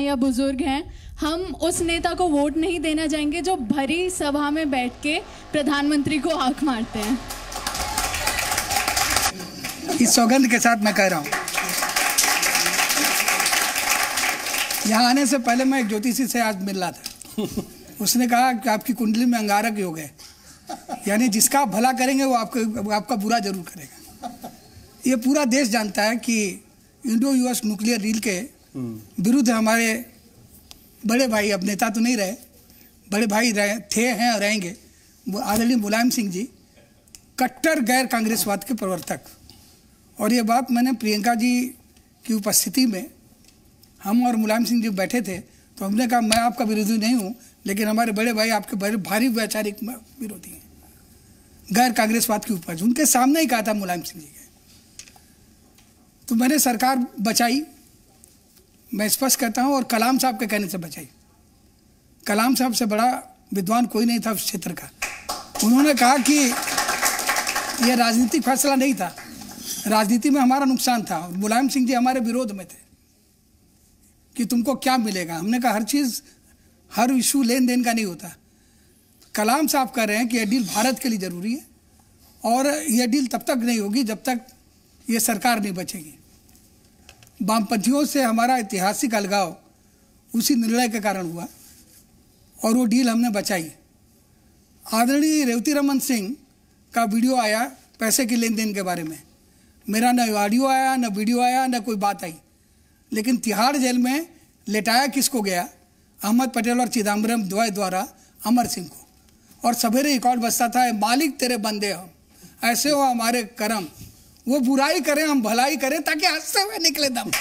या बुजुर्ग हैं, हम उस नेता को वोट नहीं देना चाहेंगे जो भरी सभा में बैठ के प्रधानमंत्री को आंख मारते हैं। इस सौगंध के साथ मैं कह रहा हूँ, यहाँ आने से पहले मैं एक ज्योतिषी से आज मिल रहा था। उसने कहा कि आपकी कुंडली में अंगारक योग है, यानी जिसका आप भला करेंगे वो आपका बुरा जरूर करेगा। ये पूरा देश जानता है कि इंडो यूएस न्यूक्लियर डील के विरुद्ध हमारे बड़े भाई, अब नेता तो नहीं रहे, बड़े भाई थे, हैं और रहेंगे, आदरणीय मुलायम सिंह जी कट्टर गैर कांग्रेसवाद के प्रवर्तक। और ये बात मैंने प्रियंका जी की उपस्थिति में, हम और मुलायम सिंह जी बैठे थे तो हमने कहा मैं आपका विरोधी नहीं हूँ, लेकिन हमारे बड़े भाई आपके बड़े भारी वैचारिक विरोधी हैं, गैर कांग्रेसवाद की उपज उनके सामने ही कहा था मुलायम सिंह जी के। तो मैंने सरकार बचाई, मैं स्पष्ट कहता हूँ, और कलाम साहब के कहने से बचाई। कलाम साहब से बड़ा विद्वान कोई नहीं था उस क्षेत्र का। उन्होंने कहा कि यह राजनीतिक फैसला नहीं था, राजनीति में हमारा नुकसान था। मुलायम सिंह जी हमारे विरोध में थे कि तुमको क्या मिलेगा। हमने कहा हर चीज़, हर इशू लेन देन का नहीं होता। कलाम साहब कह रहे हैं कि यह डील भारत के लिए ज़रूरी है और यह डील तब तक नहीं होगी जब तक ये सरकार नहीं बचेगी। वामपंथियों से हमारा ऐतिहासिक अलगाव उसी निर्णय के कारण हुआ और वो डील हमने बचाई। आदरणीय रेवती रमन सिंह का वीडियो आया पैसे की लेन देन के बारे में, मेरा न ऑडियो आया, न वीडियो आया, न कोई बात आई। लेकिन तिहाड़ जेल में लेटाया किसको गया? अहमद पटेल और चिदम्बरम द्वारा अमर सिंह को। और सवेरे रिकॉर्ड बजता था, मालिक तेरे बंदे हम, ऐसे हो हमारे करम, वो बुराई करें हम भलाई करें ताकि हंसते हुए निकले दम।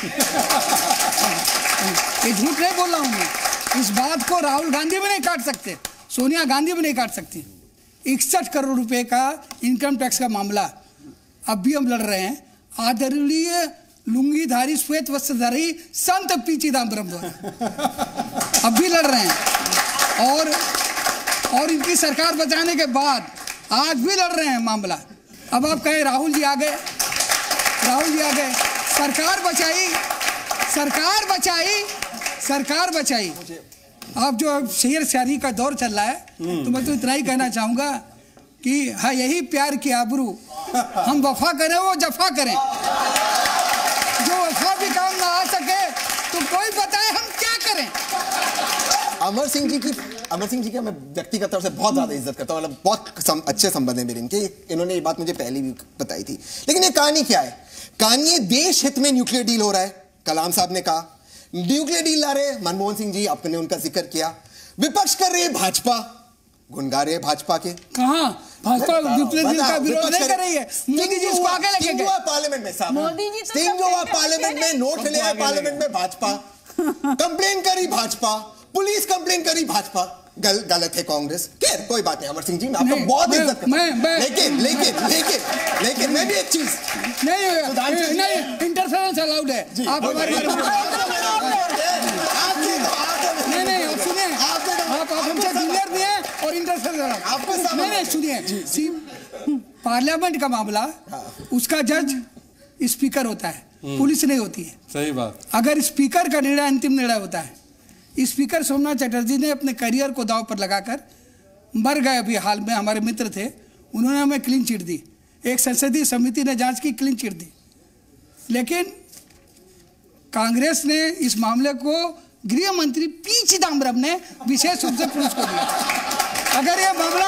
ये झूठ नहीं बोल रहा हूँ मैं। इस बात को राहुल गांधी भी नहीं काट सकते, सोनिया गांधी भी नहीं काट सकती। 61 करोड़ रुपए का इनकम टैक्स का मामला अब भी हम लड़ रहे हैं, आदरणीय लुंगीधारी श्वेत वस्त्रधारी संत पी चिदम्बरम द्वारा अब भी लड़ रहे हैं। और इनकी सरकार बचाने के बाद आज भी लड़ रहे हैं मामला। अब आप कहें राहुल जी आ गए, राहुल जी आ गए, सरकार बचाई, सरकार बचाई, सरकार बचाई। अब जो शेर शायरी का दौर चल रहा है, तो मैं तो इतना ही कहना चाहूँगा कि हाँ, यही प्यार की आबरू, हम वफा करें वो जफा करें। जो वफा भी काम ना आ सके तो कोई बताए हम क्या करें। अमर सिंह जी की मैं व्यक्तिगत तौर से बहुत ज्यादा इज्जत करता हूँ, मतलब बहुत अच्छे संबंध है मेरे इनके। इन्होंने ये बात मुझे पहले भी बताई थी। लेकिन ये कहानी क्या है? कहानी है देश हित में न्यूक्लियर डील हो रहा है। कलाम साहब ने कहा न्यूक्लियर डील ला रहे, मनमोहन सिंह जी आपने उनका जिक्र किया। विपक्ष कर रही है भाजपा, गुनगा रहे भाजपा के। कहां भाजपा न्यूक्लियर डील का विरोध नहीं कर रही है? मोदी जी इसको आगे लेके गए पार्लियामेंट में साहब, मोदी जी सिंह जो हुआ पार्लियामेंट में, नोट ले आए पार्लियामेंट में भाजपा, कंप्लेन करी भाजपा, पुलिस कंप्लेन करी भाजपा। गलत है कांग्रेस, खैर कोई बात नहीं। अमर सिंह जी मैं आपको बहुत इज्जत करता हूं, लेकिन मैं भी एक चीज नहीं, इंटरफेरेंस अलाउड है। आप हमारे नहीं, आप सुनिए, आप हमसे जूनियर भी हैं और इंटरफेरेंस नहीं, सुनिए, पार्लियामेंट का मामला, उसका जज स्पीकर होता है, पुलिस नहीं होती है। सही बात। अगर स्पीकर का निर्णय अंतिम निर्णय होता है, स्पीकर सोमनाथ चटर्जी ने अपने करियर को दांव पर लगाकर मर गए। अभी हाल में हमारे मित्र थे, उन्होंने हमें क्लीन चिट दी, एक संसदीय समिति ने जांच की, क्लीन चिट दी। लेकिन कांग्रेस ने इस मामले को गृह मंत्री पी चिदम्बरम ने विशेष रूप से पुलिस को दिया। अगर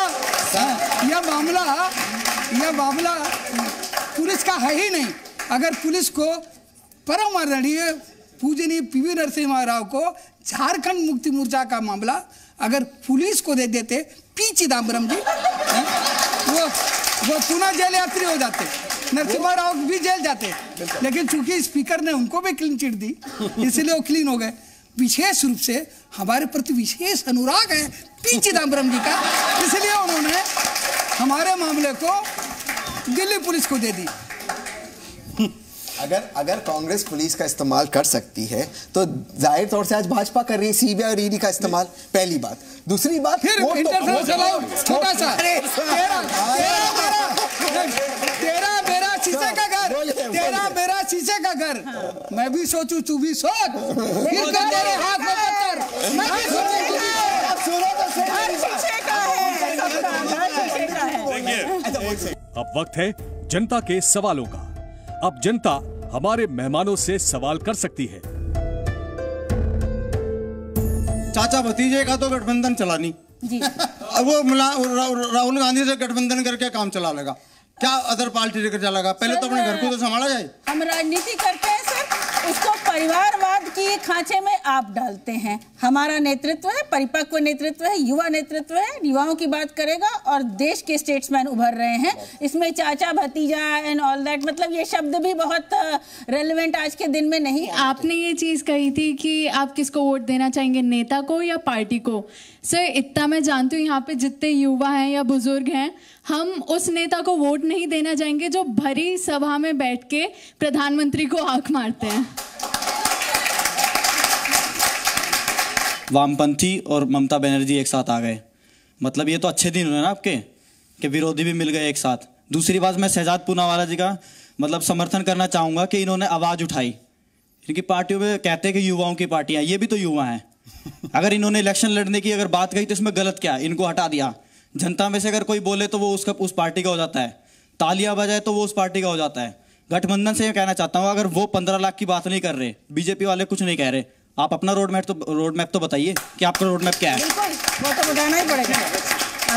यह मामला पुलिस का है ही नहीं, अगर पुलिस को परम आदरणीय पूजनीय पीवी नरसिम्हा राव को झारखंड मुक्ति मोर्चा का मामला अगर पुलिस को दे देते पी चिदम्बरम जी, वो पुनः जेल यात्री हो जाते, नरसिम्हा राव भी जेल जाते। लेकिन चूंकि स्पीकर ने उनको भी क्लीन चिट दी, इसलिए वो क्लीन हो गए। विशेष रूप से हमारे प्रति विशेष अनुराग है पी चिदम्बरम जी का, इसलिए उन्होंने हमारे मामले को दिल्ली पुलिस को दे दी। अगर कांग्रेस पुलिस का इस्तेमाल कर सकती है तो जाहिर तौर से आज भाजपा कर रही है सीबीआई और ईडी का इस्तेमाल। पहली बात। दूसरी बात, फिर छोटा सा तेरा मेरा शीशे का घर, तेरा मेरा शीशे का घर, मैं भी सोचूं तू भी सोच, फिर तेरे हाथ में अब वक्त है जनता के सवालों का। अब जनता हमारे मेहमानों से सवाल कर सकती है। चाचा भतीजे का तो गठबंधन चला नहीं जी। अब वो राहुल गांधी से गठबंधन करके काम चला लेगा क्या? अदर पार्टी लेकर चलेगा? पहले तो अपने घर को तो संभाला जाए। हम राजनीति करते हैं सर, उसको परिवारवाद की खांचे में आप डालते हैं। हमारा नेतृत्व है, परिपक्व नेतृत्व है, युवा नेतृत्व है, युवाओं की बात करेगा और देश के स्टेट्समैन उभर रहे हैं। इसमें चाचा भतीजा एंड ऑल दैट, मतलब ये शब्द भी बहुत रेलेवेंट आज के दिन में नहीं। आपने ये चीज कही थी कि आप किसको वोट देना चाहेंगे, नेता को या पार्टी को? सर इतना मैं जानती हूँ, यहाँ पे जितने युवा हैं या बुजुर्ग हैं, हम उस नेता को वोट नहीं देना चाहेंगे जो भरी सभा में बैठ के प्रधानमंत्री को आंख मारते हैं। वामपंथी और ममता बनर्जी एक साथ आ गए, मतलब ये तो अच्छे दिन हुए ना आपके, कि विरोधी भी मिल गए एक साथ। दूसरी बात, मैं शहजाद पूनावाला जी का मतलब समर्थन करना चाहूँगा कि इन्होंने आवाज़ उठाई। इनकी पार्टियों में कहते हैं कि युवाओं की पार्टियाँ, ये भी तो युवा हैं। अगर इन्होंने इलेक्शन लड़ने की अगर बात कही तो इसमें गलत क्या है? इनको हटा दिया। जनता में से अगर कोई बोले तो वो उसका उस पार्टी का हो जाता है, तालियां बजाए तो वो उस पार्टी का हो जाता है। गठबंधन से ये कहना चाहता हूँ, अगर वो 15 लाख की बात नहीं कर रहे, बीजेपी वाले कुछ नहीं कह रहे, आप अपना रोड मैप तो बताइए कि आपका रोड मैप क्या है। वो तो बताना ही पड़ेगा।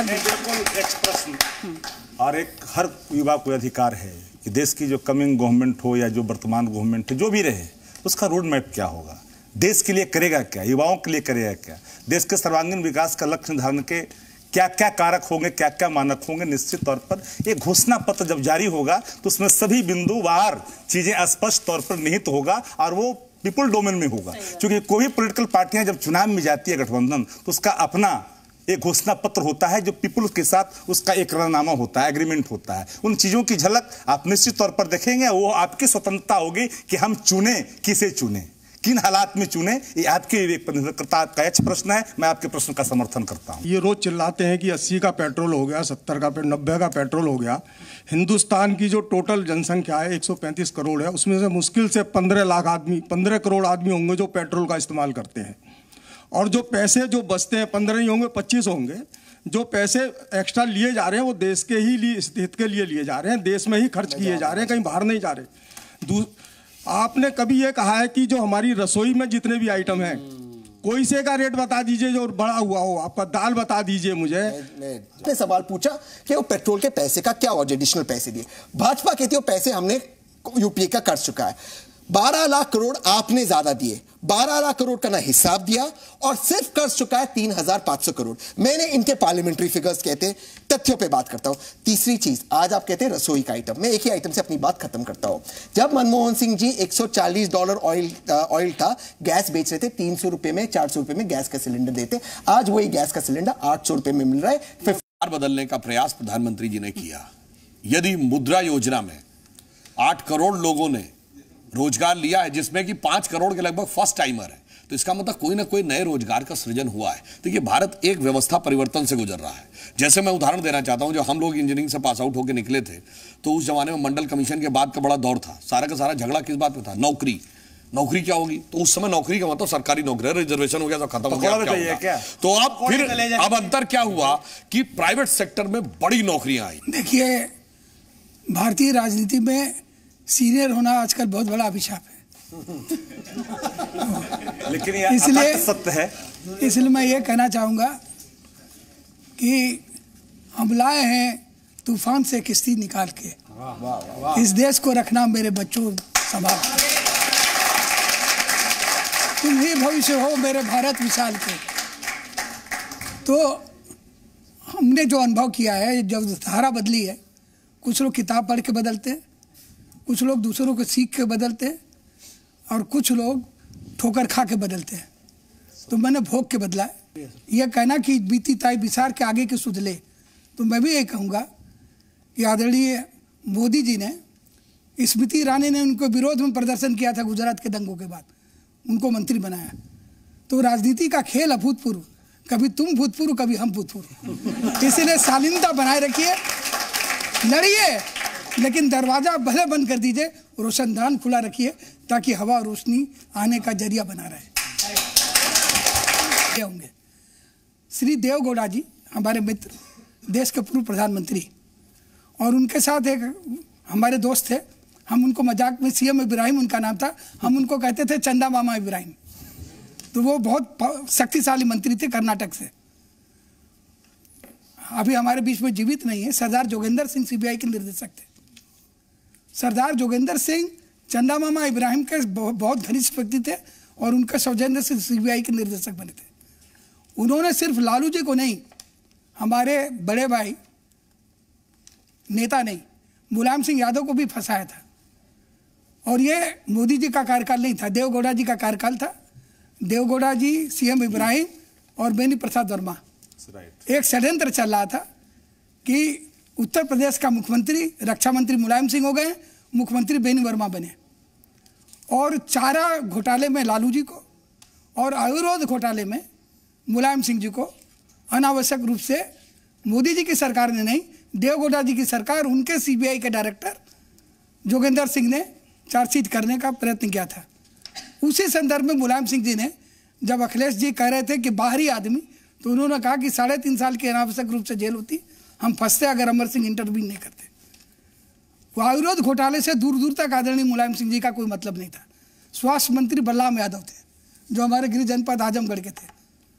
एक प्रश्न और एक हर युवा को अधिकार है कि देश की जो कमिंग गवर्नमेंट हो या जो वर्तमान गवर्नमेंट है, जो भी रहे, उसका रोड मैप क्या होगा, देश के लिए करेगा क्या, युवाओं के लिए करेगा क्या, देश के सर्वांगीण विकास का लक्ष्य निर्धारण के क्या क्या कारक होंगे, क्या क्या मानक होंगे। निश्चित तौर पर एक घोषणा पत्र जब जारी होगा तो उसमें सभी बिंदुवार चीजें स्पष्ट तौर पर निहित होगा और वो पीपल डोमेन में होगा। क्योंकि कोई पॉलिटिकल पार्टियां जब चुनाव में जाती है गठबंधन, तो उसका अपना एक घोषणा पत्र होता है जो पीपल के साथ उसका एक रनामा होता है, एग्रीमेंट होता है। उन चीजों की झलक आप निश्चित तौर पर देखेंगे। वो आपकी स्वतंत्रता होगी कि हम चुने, किसे चुने, किन हालात में चुने, ये आपके विवेक पर निर्भर करता है। आपका अच्छा प्रश्न है, मैं आपके प्रश्न का समर्थन करता हूं। ये रोज चिल्लाते हैं कि 80 का पेट्रोल हो गया, 70 का 90 का पेट्रोल हो गया। हिंदुस्तान की जो टोटल जनसंख्या है 135 करोड़ है, उसमें से मुश्किल से 15 लाख आदमी, 15 करोड़ आदमी होंगे जो पेट्रोल का इस्तेमाल करते हैं। और जो पैसे जो बचते हैं, 15 नहीं होंगे 25 होंगे, जो पैसे एक्स्ट्रा लिए जा रहे हैं वो देश के ही लिए, हित के लिए लिए जा रहे हैं, देश में ही खर्च किए जा रहे हैं, कहीं बाहर नहीं जा रहे। आपने कभी ये कहा है कि जो हमारी रसोई में जितने भी आइटम हैं, कोई से का रेट बता दीजिए जो बड़ा हुआ हो, आपका दाल बता दीजिए मुझे। मैंने सवाल पूछा कि वो पेट्रोल के पैसे का क्या और एडिशनल पैसे दिए। भाजपा कहती है वो पैसे हमने यूपीए का कर चुका है। 12 लाख करोड़ आपने ज्यादा दिए, 12 लाख करोड़ का ना हिसाब दिया और सिर्फ कर चुका है 3,500 करोड़। मैंने इनके पार्लियामेंट्री फिगर्स कहते हैं, तथ्यों पे बात करता हूं। तीसरी चीज, आज आप कहते हैं रसोई का आइटम, मैं एक ही आइटम से अपनी बात खत्म करता हूं। जब मनमोहन सिंह जी $140 ऑयल था, गैस बेच रहे थे 300 रुपए में, 400 रुपए में गैस का सिलेंडर देते। आज वही गैस का सिलेंडर 800 रुपए में मिल रहा है। बदलने का प्रयास प्रधानमंत्री जी ने किया। यदि मुद्रा योजना में 8 करोड़ लोगों ने रोजगार लिया है, जिसमें कि 5 करोड़ के लगभग फर्स्ट टाइमर है, तो इसका मतलब कोई ना कोई नए रोजगार का सृजन हुआ है। देखिए, भारत एक व्यवस्था परिवर्तन से गुजर रहा है। जैसे मैं उदाहरण देना चाहता हूं, जो हम लोग इंजीनियरिंग से पास आउट होकर निकले थे, तो उस जमाने में मंडल कमीशन के बाद का बड़ा दौर था। सारा का सारा झगड़ा किस बात में था? नौकरी। नौकरी क्या होगी? तो उस समय नौकरी का मतलब सरकारी नौकरी, रिजर्वेशन हो गया तो खत्म हो गया। क्या? तो अब अंतर क्या हुआ कि प्राइवेट सेक्टर में बड़ी नौकरियां आई। देखिए, भारतीय राजनीति में सीनियर होना आजकल बहुत बड़ा अभिशाप है। लेकिन ये इसलिए सत्य है। इसलिए मैं ये कहना चाहूंगा कि हम लाए हैं तूफान से किश्ती निकाल के, इस देश को रखना मेरे बच्चों संभाल। तुम ही भविष्य हो मेरे भारत विशाल के। तो हमने जो अनुभव किया है, जब धारा बदली है, कुछ लोग किताब पढ़ के बदलते हैं, कुछ लोग दूसरों को सीख के बदलते हैं, और कुछ लोग ठोकर खा के बदलते हैं। तो मैंने भोग के बदला है। यह कहना कि बीती ताई बिसार के आगे के सुधले, तो मैं भी ये कहूँगा कि आदरणीय मोदी जी ने, स्मृति ईरानी ने उनको विरोध में प्रदर्शन किया था गुजरात के दंगों के बाद, उनको मंत्री बनाया। तो राजनीति का खेल अभूतपूर्व, कभी तुम भूतपूर्व कभी हम भूतपूर्व। इसीलिए शालीनता बनाए रखिए, लड़िए, लेकिन दरवाजा भले बंद कर दीजिए, रोशनदान खुला रखिए, ताकि हवा और रोशनी आने का जरिया बना रहे। होंगे श्री देवगौड़ा जी, हमारे मित्र, देश के पूर्व प्रधानमंत्री, और उनके साथ एक हमारे दोस्त थे, हम उनको मजाक में सीएम इब्राहिम उनका नाम था, हम उनको कहते थे चंदा मामा इब्राहिम। तो वो बहुत शक्तिशाली मंत्री थे कर्नाटक से, अभी हमारे बीच में जीवित नहीं है। सरदार जोगेंद्र सिंह सीबीआई के निर्देशक थे। सरदार जोगेंद्र सिंह चंदा मामा इब्राहिम के बहुत घनिष्ठ व्यक्ति थे और उनके सौजन्य से सीबीआई के निर्देशक बने थे। उन्होंने सिर्फ लालू जी को नहीं, हमारे बड़े भाई नेता नहीं, मुलायम सिंह यादव को भी फंसाया था। और ये मोदी जी का कार्यकाल नहीं था, देवगौड़ा जी का कार्यकाल था। देवगौड़ा जी, सीएम इब्राहिम और बेनी प्रसाद वर्मा, एक षड्यंत्र चल रहा था कि उत्तर प्रदेश का मुख्यमंत्री, रक्षा मंत्री मुलायम सिंह हो गए, मुख्यमंत्री बेनी वर्मा बने, और चारा घोटाले में लालू जी को और आयुर्वेद घोटाले में मुलायम सिंह जी को अनावश्यक रूप से मोदी जी की सरकार ने नहीं, देवगौड़ा जी की सरकार, उनके सीबीआई के डायरेक्टर जोगेंद्र सिंह ने चार्जशीट करने का प्रयत्न किया था। उसी संदर्भ में मुलायम सिंह जी ने, जब अखिलेश जी कह रहे थे कि बाहरी आदमी, तो उन्होंने कहा कि 3.5 साल की अनावश्यक रूप से जेल होती, हम फंसते अगर अमर सिंह इंटरव्यू नहीं करते। आयुर्वेद घोटाले से दूर दूर तक आदरणीय मुलायम सिंह जी का कोई मतलब नहीं था। स्वास्थ्य मंत्री बलराम यादव थे, जो हमारे गृह जनपद आजमगढ़ के थे।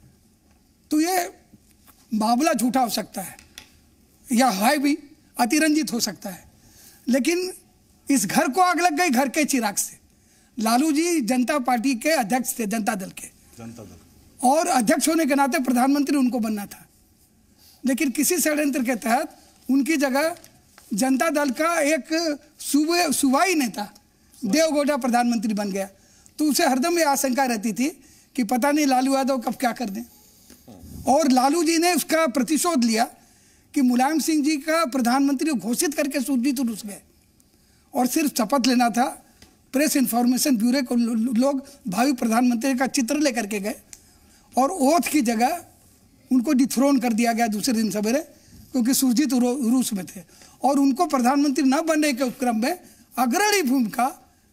तो ये मामला झूठा हो सकता है या है भी, अतिरंजित हो सकता है, लेकिन इस घर को आग लग गई घर के चिराग से। लालू जी जनता पार्टी के अध्यक्ष थे, जनता दल के, और अध्यक्ष होने के नाते प्रधानमंत्री उनको बनना था, लेकिन किसी षड्यंत्र के तहत उनकी जगह जनता दल का एक सूबाई नेता देवगौड़ा प्रधानमंत्री बन गया। तो उसे हरदम ये आशंका रहती थी कि पता नहीं लालू यादव कब क्या कर दें, और लालू जी ने उसका प्रतिशोध लिया कि मुलायम सिंह जी का प्रधानमंत्री घोषित करके सुरजीत रुस गए, और सिर्फ शपथ लेना था। प्रेस इंफॉर्मेशन ब्यूरो को लोग भावी प्रधानमंत्री का चित्र लेकर के गए, और ओथ की जगह उनको डिथ्रोन कर दिया गया दूसरे दिन सवेरे, क्योंकि सुरजीत रूस में थे, और उनको प्रधानमंत्री न बनने के उपक्रम में अग्रणी भूमिका,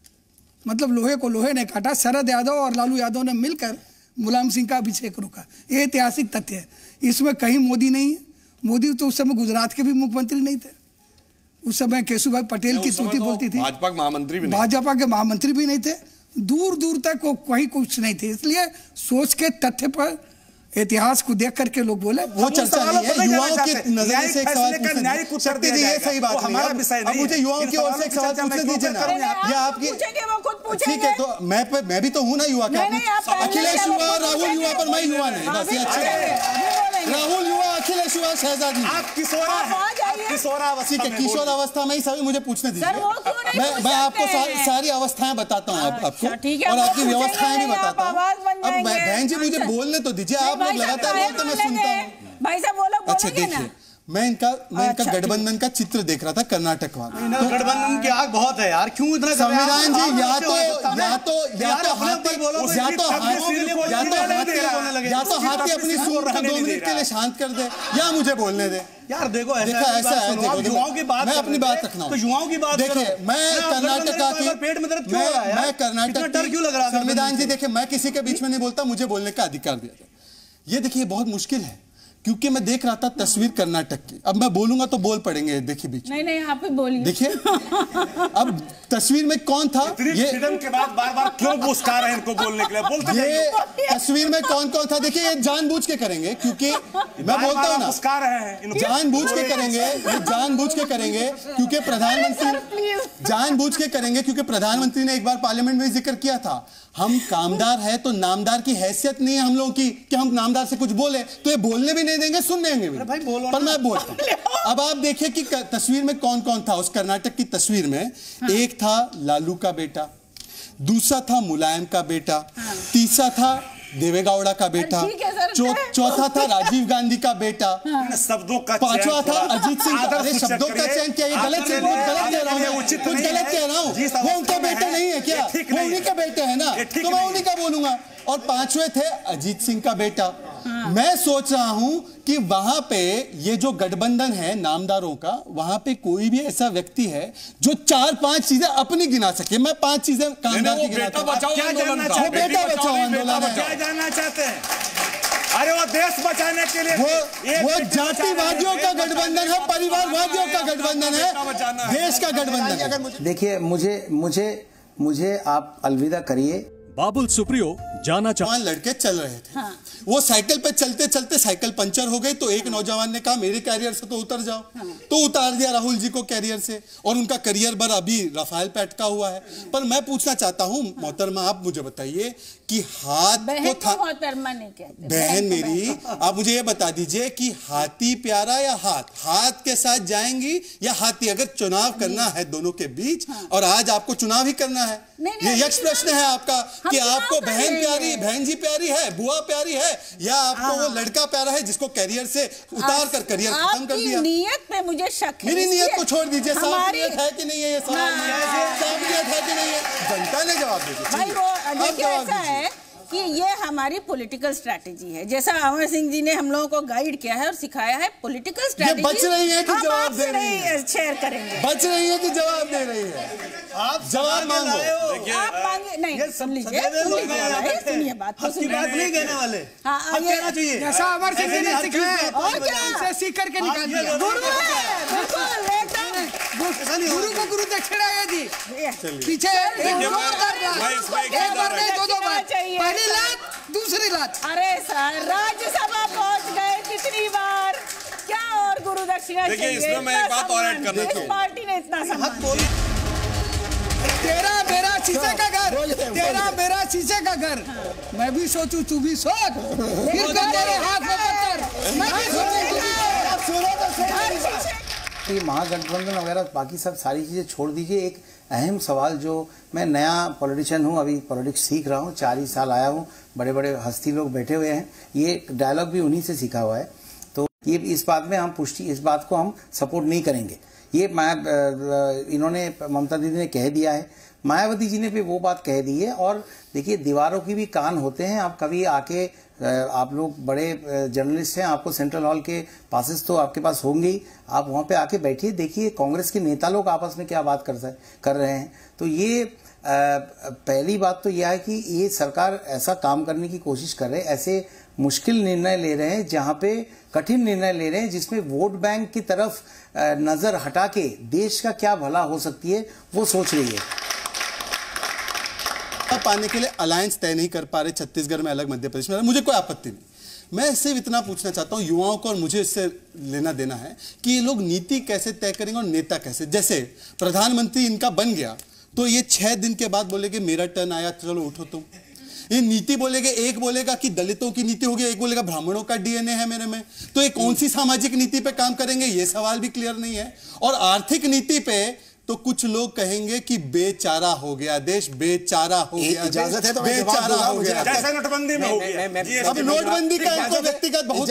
मतलब लोहे को लोहे ने काटा, शरद यादव और लालू यादव ने मिलकर मुलायम सिंह का अभिषेक रोका। ये ऐतिहासिक तथ्य है, इसमें कहीं मोदी नहीं है। मोदी तो उस समय गुजरात के भी मुख्यमंत्री नहीं थे, उस समय केशुभाई पटेल की स्तुति बोलती थी, भाजपा के महामंत्री भी नहीं, भाजपा के महामंत्री भी नहीं थे, दूर दूर तक वो कहीं कुछ नहीं थे। इसलिए सोच के तथ्य पर इतिहास को देख करके लोग बोले वो चर्चा नहीं है। युवाओं के नजरिए से एक सवाल पूछते दीजिए, ये सही बात नहीं है। अब मुझे युवाओं की ओर से एक सवाल पूछने दीजिए ना, या आपकी ठीक है, तो मैं भी तो हूँ ना युवा का। अखिलेश युवा, राहुल युवा, पर मैं युवा नहीं, बस ये अच्छा है। राहुल युवा, अखिलेश युवा, शहजादी ठीक है, किशोर अवस्था में ही सभी मुझे पूछने दीजिए। मैं आपको सारी अवस्थाएं बताता हूँ आपको, और आपकी व्यवस्थाएं भी बताता हूँ। अब बहन जी मुझे बोलने तो दीजिए, आप लोग लगातार बोलते मैं सुनता हूँ। भाई साहब बोलो। अच्छा देखिए, मैं इनका गठबंधन का चित्र देख रहा था कर्नाटक वाला। तो गठबंधन की आग बहुत है यार, क्यों इतना संविधान जी या तो हाथी अपनी सूर को 2 मिनट के लिए शांत कर दे, या मुझे बोलने दे। यार देखो ऐसा है, युवाओं की बात, मैं अपनी बात रखना, तो युवाओं की बात देखिए, मैं कर्नाटका की पेट में दर्द क्यों हो रहा है? मैं कर्नाटक डर क्यों लग रहा है? संविधान जी देखिए, मैं किसी के बीच में नहीं बोलता, मुझे बोलने का अधिकार दिया था। ये देखिए बहुत मुश्किल है, क्योंकि मैं देख रहा था तस्वीर कर्नाटक की। अब मैं बोलूंगा तो बोल पड़ेंगे, देखिए बीच में। नहीं आप ही बोलिए। देखिए अब तस्वीर में कौन था, ये के बाद बार-बार क्यों मुस्कुरा रहे हैं इनको बोलने के लिए? बोलते ये तस्वीर में कौन कौन था, देखिए ये जानबूझ के करेंगे, क्योंकि मैं बोलता हूँ ना, मुस्कुरा रहे हैं, जानबूझ के करेंगे, ये जानबूझ के करेंगे, क्योंकि प्रधानमंत्री ने एक बार पार्लियामेंट में जिक्र किया था, हम कामदार है तो नामदार की हैसियत नहीं है हम लोगों की कि हम नामदार से कुछ बोले, तो ये बोलने भी नहीं देंगे, सुनने देंगे भी। भाई बोलो, पर मैं बोलता हूं। अब आप देखिए कि तस्वीर में कौन कौन था। उस कर्नाटक की तस्वीर में एक था लालू का बेटा, दूसरा था मुलायम का बेटा, तीसरा था देवेगौड़ा का बेटा, चौथा था राजीव गांधी का बेटा, शब्दों का, पांचवा था अजीत सिंह का। अरे शब्दों का चयन किया, ये गलत कह रहा हूँ, कुछ गलत कह रहा हूँ। वो उनके बेटे नहीं है क्या? वो उन्हीं के बेटे है ना, तो मैं उन्हीं का बोलूंगा। और पांचवे थे अजीत सिंह का बेटा। मैं सोच रहा हूं कि वहां पे ये जो गठबंधन है नामदारों का, वहां पे कोई भी ऐसा व्यक्ति है जो 4-5 चीजें अपनी गिना सके। मैं 5 चीजें कामदार की गिनाता हूं। बेटा बचाओ आंदोलन, क्या जानना चाहते हैं? क्या जानना चाहते हैं? अरे वो देश बचाने के लिए वो जातिवादियों का गठबंधन है, परिवारवादियों का गठबंधन है, देश का गठबंधन है। देखिए मुझे आप अलविदा करिए। बाबुल सुप्रियो जाना चाहते लड़के चल रहे थे, वो साइकिल पे चलते चलते साइकिल पंचर हो गई, तो एक नौजवान ने कहा मेरे कैरियर से तो उतर जाओ, तो उतार दिया राहुल जी को कैरियर से, और उनका करियर भर अभी राफेल पे अटका हुआ है। पर मैं पूछना चाहता हूँ मोहतरमा, आप मुझे बताइए कि हाथ तो था, मोहतरमा नहीं कहते बहन मेरी, आप मुझे ये बता दीजिए कि हाथी प्यारा या हाथ के साथ जाएंगी या हाथी? अगर चुनाव करना है दोनों के बीच, और आज आपको चुनाव ही करना है, ये यक्ष प्रश्न है आपका कि आपको बहन प्यारी, बहन जी प्यारी है, बुआ प्यारी है, या आपको वो लड़का प्यारा है जिसको कैरियर से उतार कर करियर खत्म कर दिया? नियत पे मुझे शक है। मेरी नियत को छोड़ दीजिए, साफ नियत है कि नहीं है? ये सवाल साफ नियत है कि नहीं है? जनता ने जवाब दे दिया। भाई वो देखिए ऐसा है कि ये हमारी पॉलिटिकल स्ट्रैटेजी है, जैसा अमर सिंह जी ने हम लोगों को गाइड किया है और सिखाया है पॉलिटिकल स्ट्रैटेजी। बच रही है कि जवाब दे रही है? शेयर करेंगे। बच रही है कि जवाब दे रही है? आप जवाब मांगो। आप मांगे नहीं, सुन लीजिए सुनिए बात तो सुनिए, नहीं कहने वाले। हाँ कहना चाहिए, जैसा अमर सिंह जी ने सिखाया और क्या सीख करके निकाल दिया। गुरु है बिल्कुल एकदम, गुरु को गुरु दक्षिणा है जी। पीछे एक बार नहीं, दो बार, पहली लात दूसरी लात। अरे सर राज्यसभा पहुंच गए कितनी बार, क्या और गुरु दक्षिणा चाहिए? देखिए इसमें मैं एक बात और ऐड करना चाहूँ, पार्टी ने इतना सम्मान। तेरा मेरा शीशे का घर, तेरा मेरा शीशे का घर, मैं भी सोचूं तू भी सोच, फिर तो तेरे हाथ में पत्थर, मैं भी कि महागठबंधन वगैरह बाकी सब सारी चीज़ें छोड़ दीजिए। एक अहम सवाल जो मैं नया पॉलिटिशियन हूँ, अभी पॉलिटिक्स सीख रहा हूँ, 4 ही साल आया हूँ, बड़े बड़े हस्ती लोग बैठे हुए हैं, ये डायलॉग भी उन्हीं से सीखा हुआ है। तो ये इस बात में हम इस बात को हम सपोर्ट नहीं करेंगे। ये इन्होंने ममता दीदी ने कह दिया है, मायावती जी ने भी वो बात कह दी है। और देखिए दीवारों की भी कान होते हैं। आप कभी आके, आप लोग बड़े जर्नलिस्ट हैं, आपको सेंट्रल हॉल के पासेस तो आपके पास होंगे ही, आप वहाँ पे आके बैठिए, देखिए कांग्रेस के नेता लोग आपस में क्या बात कर रहे हैं। तो ये पहली बात तो यह है कि ये सरकार ऐसा काम करने की कोशिश कर रहे हैं, ऐसे मुश्किल निर्णय ले रहे हैं, जहाँ पे कठिन निर्णय ले रहे हैं, जिसमें वोट बैंक की तरफ नजर हटा के देश का क्या भला हो सकती है वो सोच रही है। पाने के लिए अलायंस तय नहीं कर पा रहे छत्तीसगढ़ में, अलग मध्य प्रदेश में, मुझे कोई आपत्ति नहीं। मैं इससे इतना पूछना चाहता हूं युवाओं को, और मुझे इससे लेना देना है कि ये लोग नीति कैसे तय करेंगे और नेता कैसे। जैसे प्रधानमंत्री इनका बन गया तो ये 6 दिन के बाद बोलेंगे मेरा टर्न आया, चलो उठो तुम। ये नीति बोलेंगे, एक बोलेगा कि दलितों की नीति होगी, एक बोलेगा ब्राह्मणों का डीएनए है मेरे में। तो ये कौन सी सामाजिक नीति पे काम करेंगे, ये सवाल भी क्लियर नहीं है। और आर्थिक नीति पे तो कुछ लोग कहेंगे कि बेचारा हो गया देश, बेचारा हो गया। इजाजत है तो बेचारा हो गया, जैसे नोटबंदी में हो गया। अब नोटबंदी का इनको व्यक्तिगत बहुत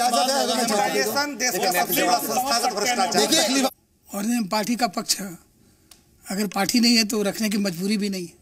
देखिए, और पार्टी का पक्ष है, अगर पार्टी नहीं है तो रखने की मजबूरी भी नहीं है।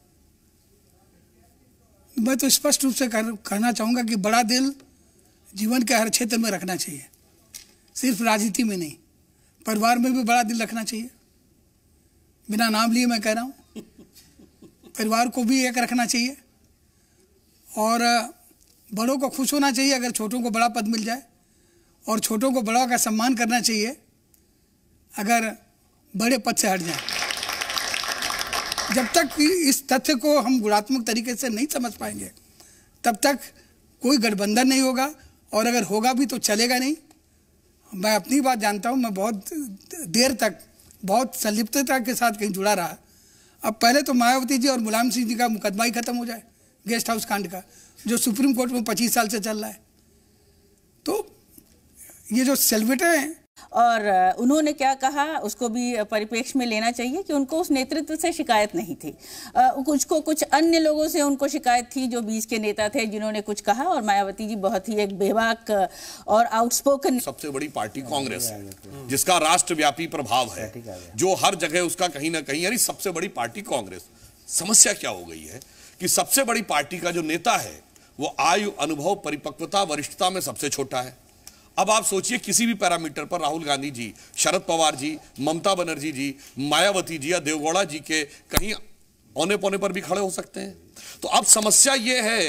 मैं तो स्पष्ट रूप से कहना चाहूँगा कि बड़ा दिल जीवन के हर क्षेत्र में रखना चाहिए, सिर्फ राजनीति में नहीं, परिवार में भी बड़ा दिल रखना चाहिए। बिना नाम लिए मैं कह रहा हूँ, परिवार को भी एक रखना चाहिए, और बड़ों को खुश होना चाहिए अगर छोटों को बड़ा पद मिल जाए, और छोटों को बड़ा का सम्मान करना चाहिए अगर बड़े पद से हट जाए। जब तक इस तथ्य को हम गुणात्मक तरीके से नहीं समझ पाएंगे तब तक कोई गठबंधन नहीं होगा, और अगर होगा भी तो चलेगा नहीं। मैं अपनी बात जानता हूँ, मैं बहुत देर तक बहुत संलिप्तता के साथ कहीं जुड़ा रहा। अब पहले तो मायावती जी और मुलायम सिंह जी का मुकदमा ही खत्म हो जाए, गेस्ट हाउस कांड का, जो सुप्रीम कोर्ट में 25 साल से चल रहा है। तो ये जो सेलिब्रिटी हैं, और उन्होंने क्या कहा उसको भी परिप्रेक्ष्य में लेना चाहिए कि उनको उस नेतृत्व से शिकायत नहीं थी, कुछ अन्य लोगों से उनको शिकायत थी जो बीच के नेता थे जिन्होंने कुछ कहा, और मायावती जी बहुत ही एक बेबाक और आउटस्पोकन। सबसे बड़ी पार्टी कांग्रेस है जिसका राष्ट्रव्यापी प्रभाव है, जो हर जगह उसका कहीं ना कहीं, यानी सबसे बड़ी पार्टी कांग्रेस। समस्या क्या हो गई है कि सबसे बड़ी पार्टी का जो नेता है वो आयु, अनुभव, परिपक्वता, वरिष्ठता में सबसे छोटा है। अब आप सोचिए किसी भी पैरामीटर पर राहुल गांधी जी, शरद पवार जी, ममता बनर्जी जी, मायावती जी या देवगौड़ा जी के कहीं औने पौने पर भी खड़े हो सकते हैं। तो अब समस्या यह है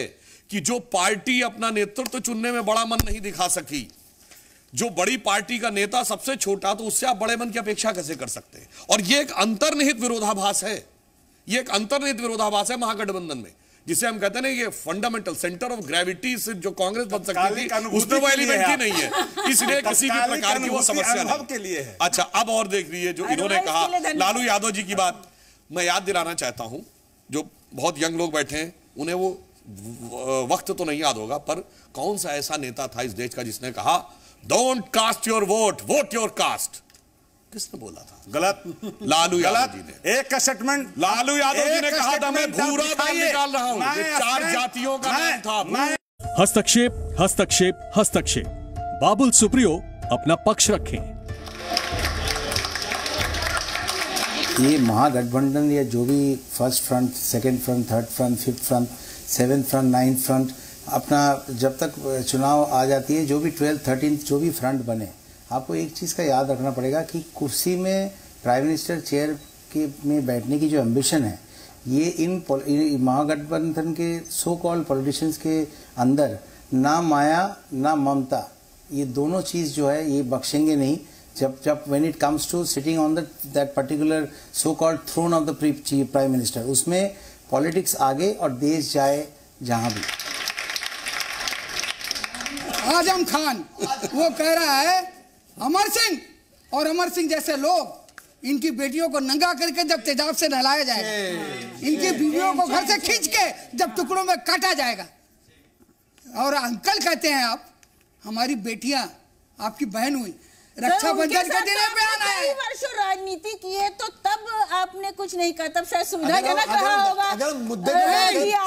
कि जो पार्टी अपना नेतृत्व चुनने में बड़ा मन नहीं दिखा सकी, जो बड़ी पार्टी का नेता सबसे छोटा, तो उससे आप बड़े मन की अपेक्षा कैसे कर सकते हैं? और यह एक अंतर्निहित विरोधाभास है, यह एक अंतर्निहित विरोधाभास है महागठबंधन में, जिसे हम कहते हैं ना, ये फंडामेंटल सेंटर ऑफ ग्रेविटी से जो कांग्रेस बन सकती थी उसमें वो एलिमेंट ही नहीं है, इसलिए किसी भी प्रकार की वो समस्या नहीं। अच्छा, अब और देख लीजिए जो इन्होंने कहा लालू यादव जी की बात, मैं याद दिलाना चाहता हूं, जो बहुत यंग लोग बैठे हैं उन्हें वो वक्त तो नहीं याद होगा, पर कौन सा ऐसा नेता था इस देश का जिसने कहा don't cast your vote, vote your caste? किसने बोला था? गलत। लालू यादव जी ने। एक स्टेटमेंट लालू यादव जी ने कहा था मैं भूरा बाल निकाल रहा हूं, ये 4 जातियों का नाम था। हस्तक्षेप, हस्तक्षेप, हस्तक्षेप। बाबुल सुप्रियो अपना पक्ष रखें। ये महागठबंधन या जो भी first front, second front, third front, fifth front, seventh front, ninth front, अपना जब तक चुनाव आ जाती है, जो भी 12th, 13th जो भी फ्रंट बने, आपको एक चीज़ का याद रखना पड़ेगा कि कुर्सी में प्राइम मिनिस्टर चेयर के में बैठने की जो एम्बिशन है, ये इन महागठबंधन के सो कॉल्ड पॉलिटिशियंस के अंदर ना माया ना ममता, ये दोनों चीज़ जो है ये बख्शेंगे नहीं। जब when it comes to sitting on that particular so called throne of the prime minister, उसमें पॉलिटिक्स आगे और देश जाए जहां भी। आजम खान वो कह रहा है अमर सिंह और अमर सिंह जैसे लोग, इनकी बेटियों को नंगा करके जब तेजाब से नहलाया जाएगा, इनकी बीवियों को घर से खींच के जब टुकड़ों में काटा जाएगा, और अंकल कहते हैं आप, हमारी बेटियां आपकी बहन हुई, रक्षाबंधन के दिन पे आना है। वर्षों राजनीति की है तो तब आपने कुछ नहीं कहा, तब शायद सुविधाजनक रहा होगा। अगर मुद्दे आपने की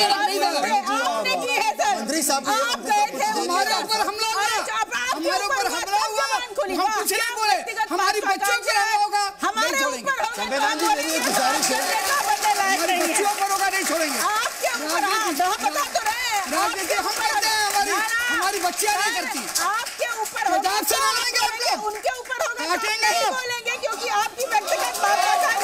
है सर, मंत्री साहब आप गए थे, हमारे ऊपर हमला हुआ, हमारे ऊपर हमला हुआ, हम कुछ नहीं बोले, हमारी बच्चों पर हमला होगा, हमारे ऊपर संविधान जी मेरी एक गुजारिश है, हमारी बच्चियों पर होगा, नहीं छोड़ेंगे। आपके ऊपर बता तो रहे हैं, राजनीति हम करते हैं, हमारी बच्चियां नहीं करती। आपके ऊपर उनके ऊपर होगा, काटेंगे, नहीं बोलेंगे क्योंकि आपकी व्यक्तिगत बात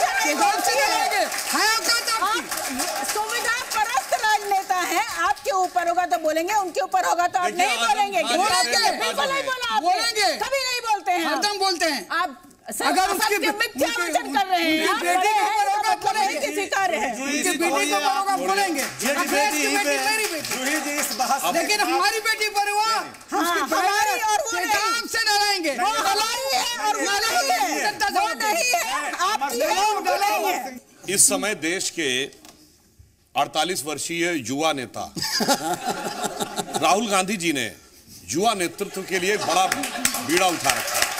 सुविधा परस्त राजनेता है। आपके ऊपर होगा तो बोलेंगे, उनके ऊपर होगा तो आप नहीं बोलेंगे। बिल्कुल नहीं बोला, बोलेंगे, कभी नहीं बोलते हैं, हरदम बोलते हैं। आप अगर उसकी मिथ्या वचन कर रहे हैं, बेटी को बरोगा बोलेंगे, किसी कार्य है उनकी बेटी को बरोगा बोलेंगे, मेरी बेटी, लेकिन हमारी बेटी पर हुआ, हमारी और वो तेजाब से डराएंगे, हमारी है और वो नहीं है, आपकी है वो नहीं है। इस समय देश के 48 वर्षीय युवा नेता राहुल गांधी जी ने युवा नेतृत्व के लिए एक बड़ा बीड़ा उठा रखा है,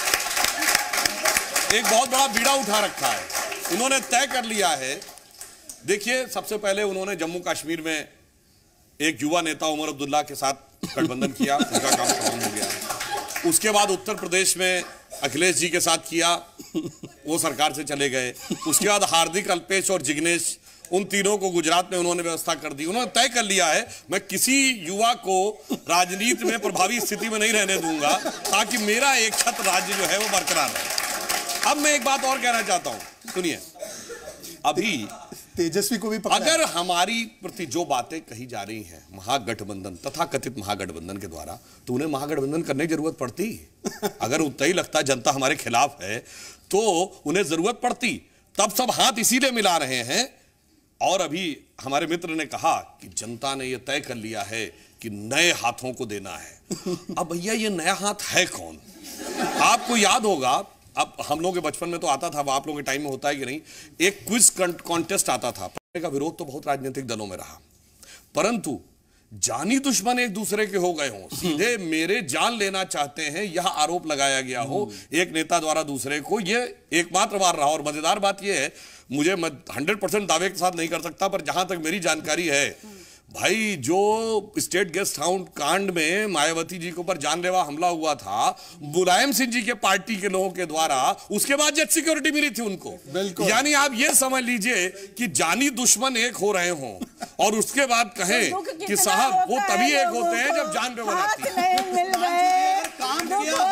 एक बहुत बड़ा बीड़ा उठा रखा है। उन्होंने तय कर लिया है, देखिए सबसे पहले उन्होंने जम्मू कश्मीर में एक युवा नेता उमर अब्दुल्ला के साथ गठबंधन किया, उनका काम खत्म हो गया। उसके बाद उत्तर प्रदेश में अखिलेश जी के साथ किया, वो सरकार से चले गए। उसके बाद हार्दिक, अल्पेश और जिग्नेश, उन तीनों को गुजरात में उन्होंने व्यवस्था कर दी। उन्होंने तय कर लिया है मैं किसी युवा को राजनीति में प्रभावी स्थिति में नहीं रहने दूंगा, ताकि मेरा एक छत्र राज्य जो है वो बरकरार रहे। अब मैं एक बात और कहना चाहता हूं, सुनिए, अभी तेजस्वी को भी अगर हमारी प्रति जो बातें कही जा रही हैं महागठबंधन, तथा कथित महागठबंधन के द्वारा, तो उन्हें महागठबंधन करने की जरूरत पड़ती। अगर उतना ही लगता जनता हमारे खिलाफ है तो उन्हें जरूरत पड़ती, तब सब हाथ इसीलिए मिला रहे हैं। और अभी हमारे मित्र ने कहा कि जनता ने यह तय कर लिया है कि नए हाथों को देना है। अब भैया ये नया हाथ है कौन? आपको याद होगा, अब हम लोगों के बचपन में तो आता था, आप लोगों के टाइम में होता है कि नहीं, एक क्विज कॉन्टेस्ट आता था। का विरोध तो बहुत राजनीतिक दलों में रहा, परंतु जानी दुश्मन एक दूसरे के हो गए हों, सीधे मेरे जान लेना चाहते हैं यह आरोप लगाया गया हो एक नेता द्वारा दूसरे को, यह एकमात्र बार रहा। और मजेदार बात यह है, मुझे 100% दावे के साथ नहीं कर सकता, पर जहां तक मेरी जानकारी है भाई, जो स्टेट गेस्ट हाउस कांड में मायावती जी के ऊपर जानलेवा हमला हुआ था मुलायम सिंह जी के पार्टी के लोगों के द्वारा, उसके बाद जेट सिक्योरिटी मिली थी उनको। यानी आप ये समझ लीजिए कि जानी दुश्मन एक हो रहे हों और उसके बाद कहें कि साहब वो तभी एक होते हैं जब जान पे बनाती है।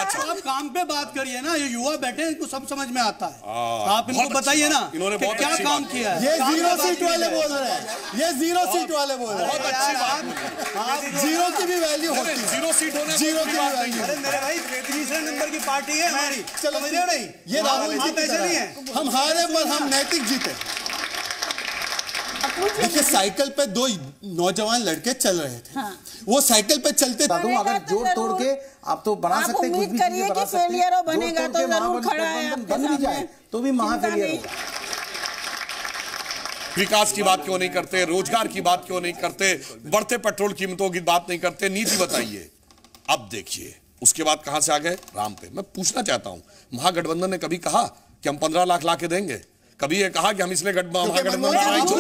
आप काम पे बात करिए ना, ये युवा बैठे हैं, इनको सब समझ में आता है। आप इनको बताइए ना इन्होंने कि क्या काम किया है। ये 0 सीट वाले बोल रहे हैं, ये 0 सीट वाले बोल रहे हैं। बहुत अच्छी बात। 0 की भी वैल्यू होती है, 0 सीट होने 0 की भी वैल्यू। अरे मेरे भाई तीसरे नंबर की पार्टी है हमारी, चलो समझ रहे नहीं, ये राहुल जी ऐसे नहीं है। हम हारे पर हम नैतिक जीते। देखिए साइकिल पे 2 नौजवान लड़के चल रहे थे, वो साइकिल पे चलते। अगर जोड़ तोड़ के आप तो बना सकते हैं, उम्मीद करिए कि फेलियर बनेगा तो जरूर खड़ा है बन भी जाए तो भी महाफेलियर होगा। विकास की बात क्यों नहीं करते, रोजगार की बात क्यों नहीं करते, बढ़ते पेट्रोल कीमतों की बात नहीं करते, नीति बताइए। अब देखिए उसके बाद कहां से आ गए राम पे। मैं पूछना चाहता हूं, महागठबंधन ने कभी कहा कि हम 15 लाख ला के देंगे? कभी ये कहा कि हम इसलिए महागठबंधन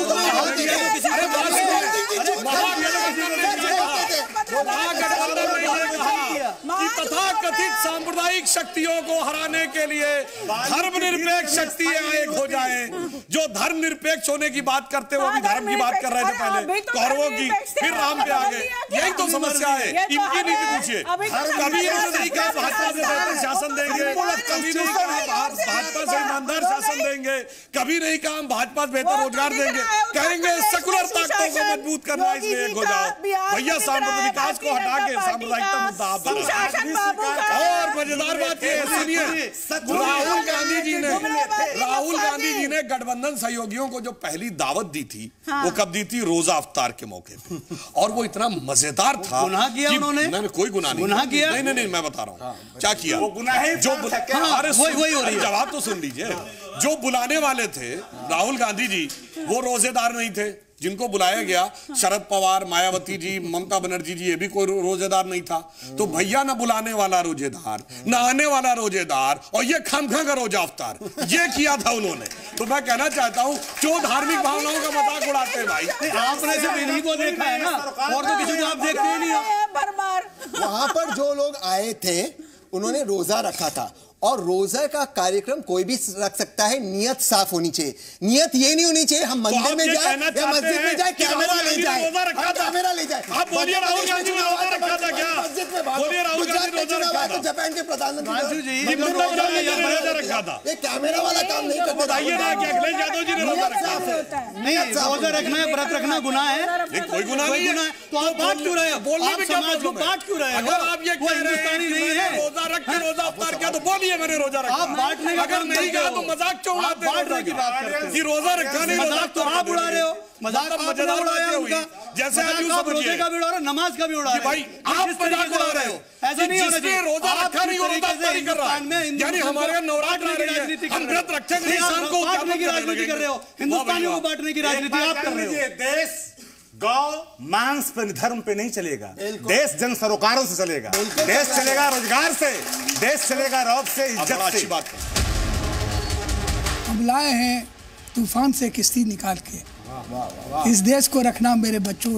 तथा कथित सांप्रदायिक शक्तियों को हराने के लिए धर्मनिरपेक्ष शक्तियां एक हो जाए। जो धर्मनिरपेक्ष होने की बात करते वो भी धर्म की बात कर रहे थे पहले, कौरवों की, फिर राम पे आ गए। यही तो समस्या है। इनकी नीति पूछिए, कभी ऐसा नहीं कहा भाजपा से बेहतर शासन देंगे, कभी नहीं कहा भाजपा से ईमानदार शासन देंगे, कभी नहीं कहा हम भाजपा से बेहतर रोजगार देंगे। कहेंगे सेकुलर ताकतों को मजबूत करना, इसलिए एक हो जाओ भैया। सांप्रदायिक विकास को हटा के सांप्रदायिकता मुद्दा आप और मजेदार बात ये सुनिए, राहुल गांधी जी ने गठबंधन सहयोगियों को जो पहली दावत दी थी वो कब दी थी? रोजा अफ्तार के मौके पे। और वो इतना मजेदार था। गुनाह किया उन्होंने? नहीं, कोई गुनाह नहीं। गुनाह किया? नहीं, मैं बता रहा हूँ क्या किया। वो गुनाह है जो वही हो रही है। जवाब तो सुन लीजिए। जो बुलाने वाले थे राहुल गांधी जी, वो रोजेदार नहीं थे। जिनको बुलाया गया शरद पवार, मायावती जी, ममता बनर्जी जी, ये भी कोई रोजेदार नहीं था। तो भैया ना बुलाने वाला रोजेदार, ना आने वाला रोजेदार, और ये खामखा का रोजा अफ्तार, ये किया था उन्होंने। तो मैं कहना चाहता हूँ क्यों धार्मिक भावनाओं का मजाक उड़ाते हैं भाई। आपने सिर्फ इन्हीं को देखा है ना, और तो किसी को आप देखते ही नहीं हो। वहां पर जो लोग आए थे उन्होंने रोजा रखा था, और रोजा का कार्यक्रम कोई भी रख सकता है, नियत साफ होनी चाहिए। नियत ये नहीं होनी चाहिए हम मंदिर में जाए या मस्जिद में जाए कैमरा ले जाए, कैमरा ले जाए। आप बोलिए राहुल गांधी ने रोजा रखा था क्या? मस्जिद में बोलिए राहुल गांधी ने रोजा रखा था? जापान के प्रधानमंत्री रोजा रखा था। ये कैमरा वाला काम नहीं करते। बताइए ना कि अखिलेश यादव जी ने रोजा रखा था? नहीं, रोजा रखना है, व्रत रखना गुनाह है। कोई गुनाह नहीं है। तो आप बात क्यों रहे हो? बोलने में क्या समाज को बात क्यों रहे हो? अगर आप ये कह रहे हैं नहीं है रोजा रख के रोजा अफ्तार किया तो बोलिए मैंने रोजा रखा। बांटने का अगर नहीं कहा तो मजाक क्यों उड़ाते हैं? बांटने की बात करते हैं कि रोजा रखा नहीं, मजाक तो आप उड़ा रहे हो। मजाक मजेदार उड़ाया हुई, जैसे आप रोजे का भी उड़ा रहे हो, नमाज का भी उड़ा रहे हो। भाई आप मजाक उड़ा रहे हो। ऐसा नहीं होना चाहिए। रोजा रखा नहीं और रोजा अफ्तारी कर रहा है, यानी हमारे यहाँ नवरात्र आ रही है, हम व्रत रखेंगे नहीं, शाम को बांटने की राजनीति कर रहे हो। हिंदुस्तानियों को बांटने की राजनीति आप कर रहे हो। देश गौ मांस पे, धर्म पे नहीं चलेगा। देश जन सरोकारों से चलेगा। देश चलेगा रोजगार से, देश चलेगा रौब से, इज्जत से। बात हम लाए हैं तूफान से किश्ती निकाल के, इस देश को रखना मेरे बच्चों।